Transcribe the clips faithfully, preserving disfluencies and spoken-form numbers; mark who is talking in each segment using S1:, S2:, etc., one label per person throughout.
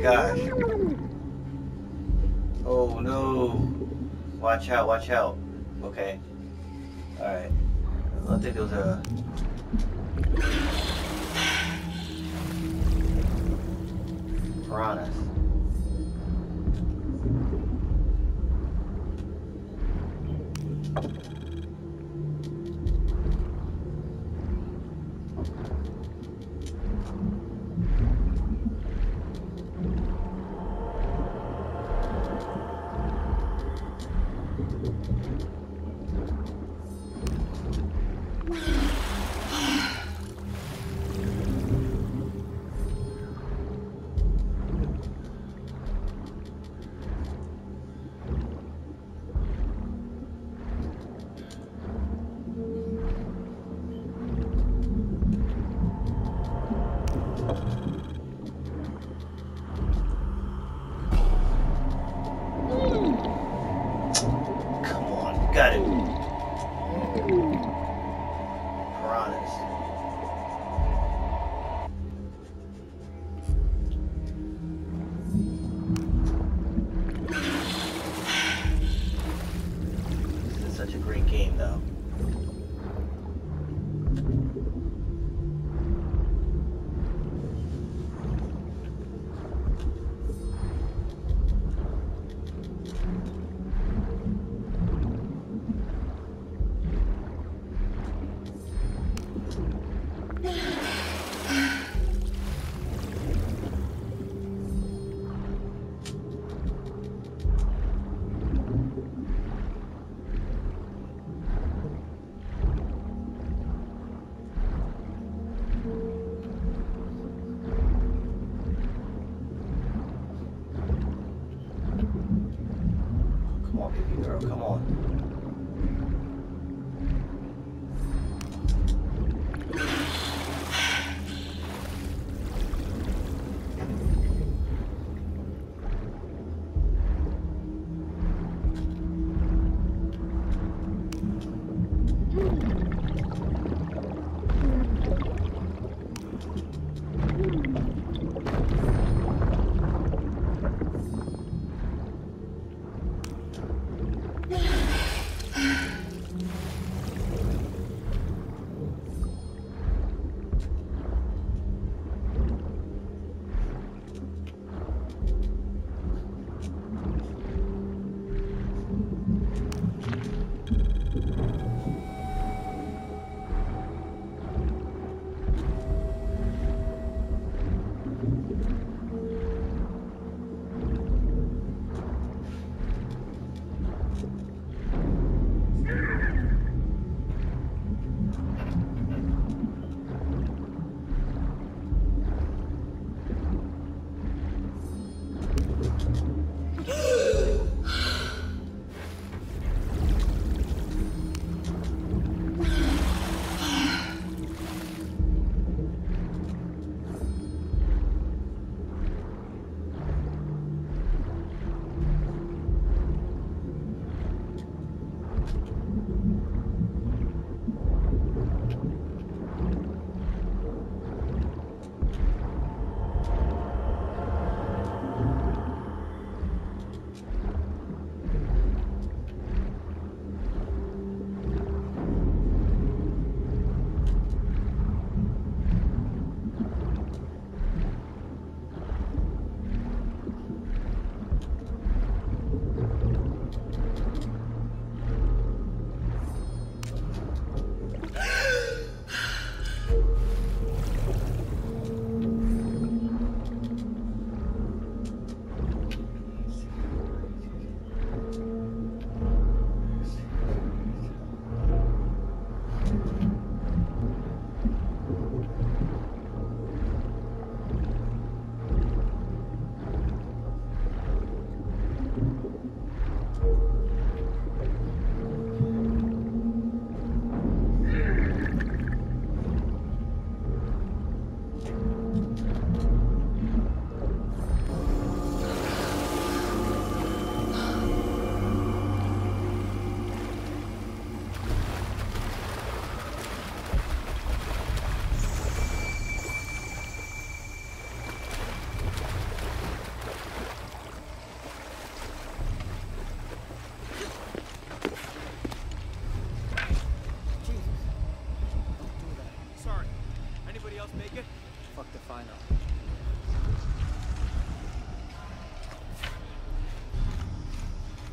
S1: gosh. Oh no. Watch out, watch out. Okay. Alright. I think there was a... piranhas. Got it. Piranhas. This is such a great game, though. Come on, baby girl, come on.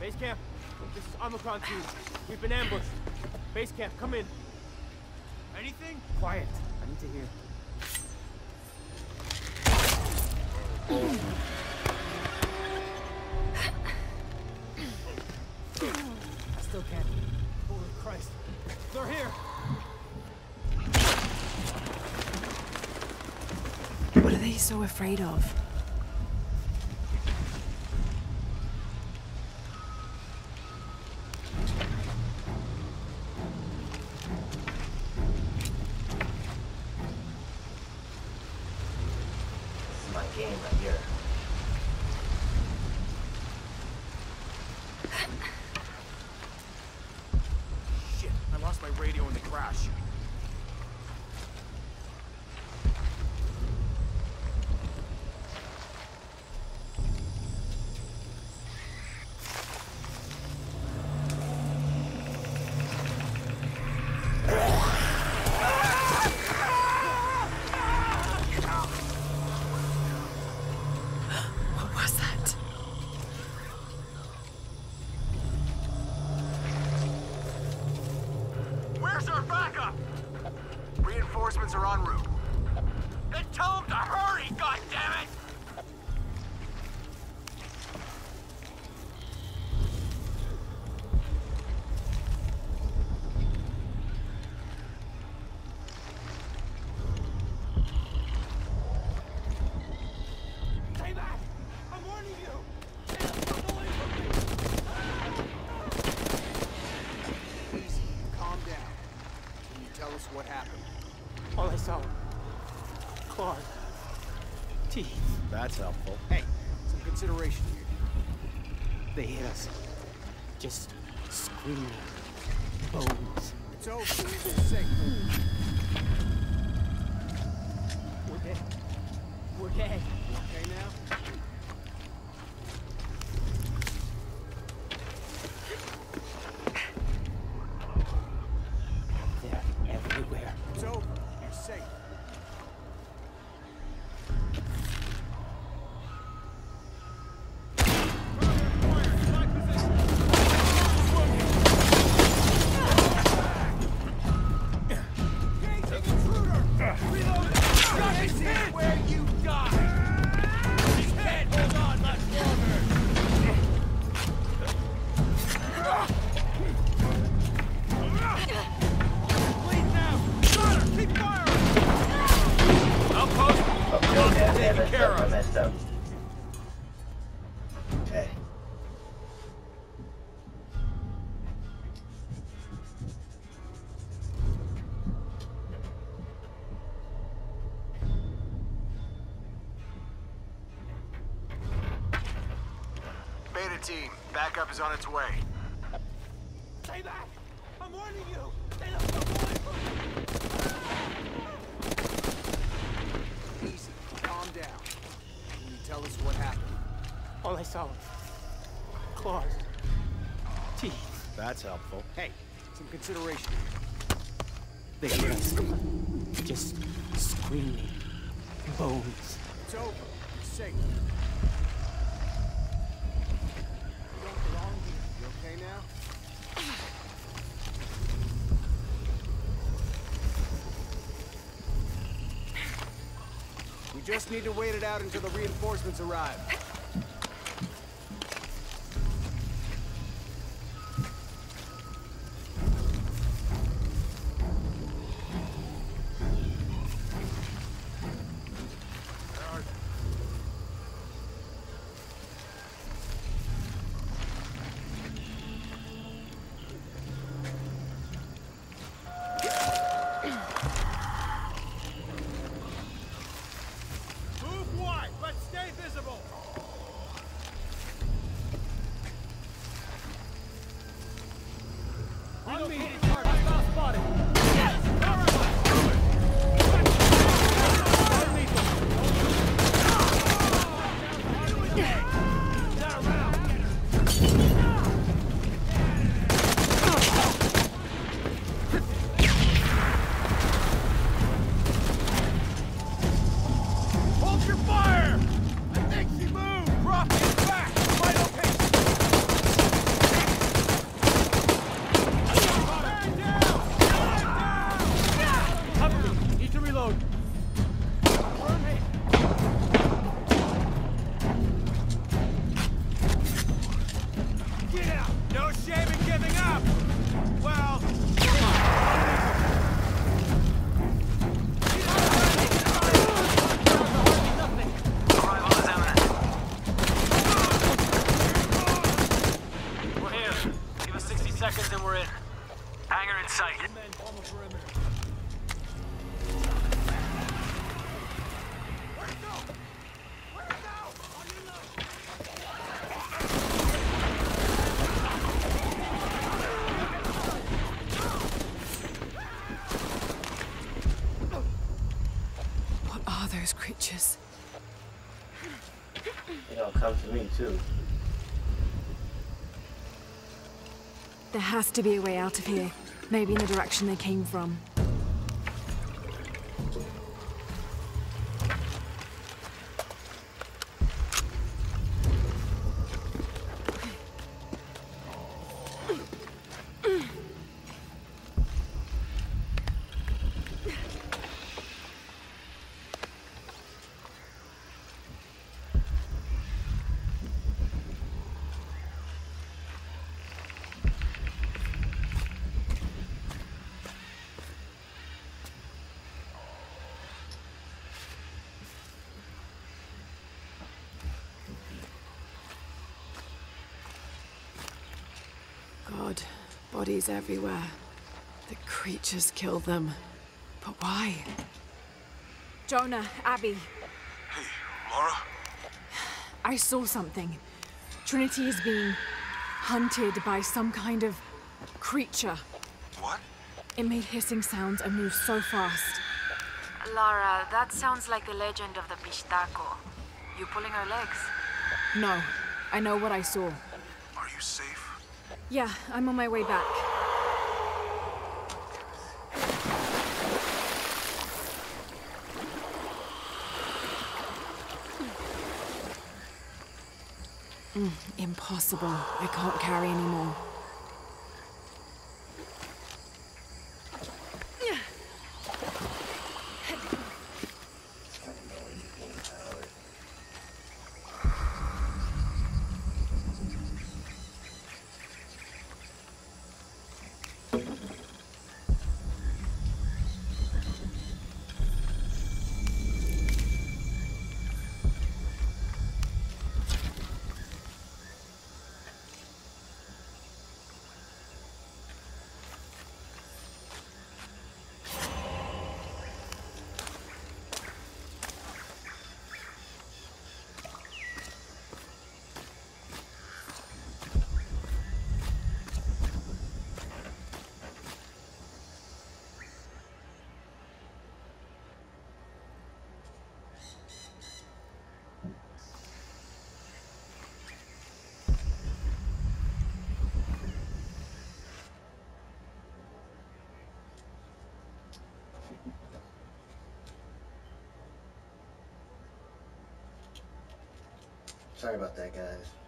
S2: Base camp, this is Omicron two. We've been ambushed. Base camp, come in. Anything? Quiet. I need to hear. I still can't. Holy Christ. They're here!
S3: What are they so afraid of?
S1: This is my game right here.
S2: Shit, I lost my radio in the crash.
S3: What was that?
S4: Where's our backup? Reinforcements are en route. Then tell them to hurry, goddammit!
S2: Stay back! I'm warning you!
S4: Easy, calm down. Can you tell us what happened?
S2: All I saw. Claws. Teeth.
S4: That's helpful. Hey, some consideration here.
S2: They hit us. Just screaming. Bones.
S4: It's over, it's safe.
S2: We're dead. We're dead.
S4: Okay now?
S2: They're everywhere.
S4: It's over. You're safe. Where you die! He's dead! Hold on, much longer! Bleed now! Got her! Keep firing! Outpost!
S1: Oh, damn, damn, damn, messed
S4: care
S1: up, I
S4: of.
S1: messed up. Okay.
S4: Beta team, backup is on its way.
S2: Stay back! I'm warning you! Stay the fuck away from me!
S4: Easy, calm down. Can you tell us what happened?
S2: All I saw was claws. Teeth.
S4: That's helpful. Hey, some consideration here.
S2: They hit us. Just screaming. Bones.
S4: It's over. You're safe. You don't belong here. You okay now? We just need to wait it out until the reinforcements arrive. Move wide, but stay visible. seconds and we're in. Hangar in sight.
S2: Men form a perimeter.
S3: What are those creatures?
S1: They don't come to me too.
S3: There has to be a way out of here. Maybe in the direction they came from. God, bodies everywhere. The creatures killed them. But why? Jonah, Abby,
S4: Hey, Laura?
S3: I saw something. Trinity is being hunted by some kind of creature.
S4: What?
S3: It made hissing sounds and moved so fast.
S5: Lara, that sounds like the legend of the Pistaco. You pulling her legs?
S3: No, I know what I saw.
S4: Are you safe?
S3: Yeah, I'm on my way back. Mm, impossible. I can't carry anymore.
S1: Sorry about that, guys.